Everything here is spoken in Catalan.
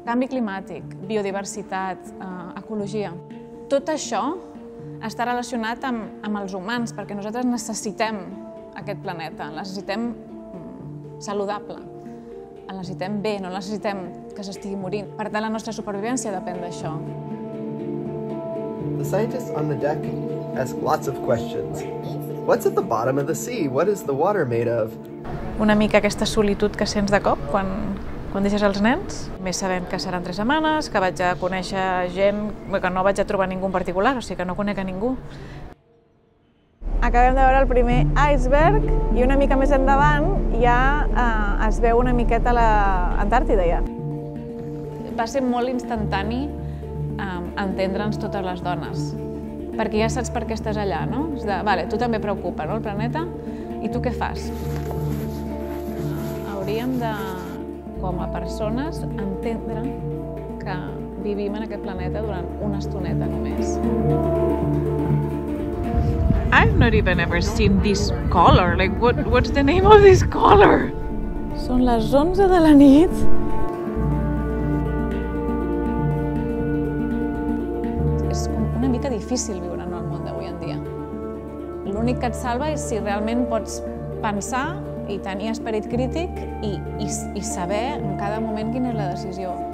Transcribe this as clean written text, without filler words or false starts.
Canvi climàtic, biodiversitat, ecologia. Tot això està relacionat amb els humans, perquè nosaltres necessitem aquest planeta, el necessitem saludable, el necessitem bé, no el necessitem que s'estigui morint. Per tant, la nostra supervivència depèn d'això. The scientists on the deck ask lots of questions. What's at the bottom of the sea? What is the water made of? Una mica aquesta solitud que sents de cop quan deixes els nens. Més sabent que seran 3 setmanes, que vaig a conèixer gent, que no vaig a trobar ningú en particular, o sigui que no conec a ningú. Acabem de veure el primer iceberg i una mica més endavant ja es veu una miqueta l'Antàrtida ja. Va ser molt instantani entendre'ns totes les dones, perquè ja saps per què estàs allà, no? És de, vale, tu també preocupa, no, el planeta, i tu què fas? Hauríem de, com a persones, entendre que vivim en aquest planeta durant una estoneta només. I've not even ever seen this color. Like, what's the name of this color? Són les 11 de la nit. És una mica difícil viure en el món d'avui en dia. L'únic que et salva és si realment pots pensar i tenir esperit crític i saber en cada moment quina és la decisió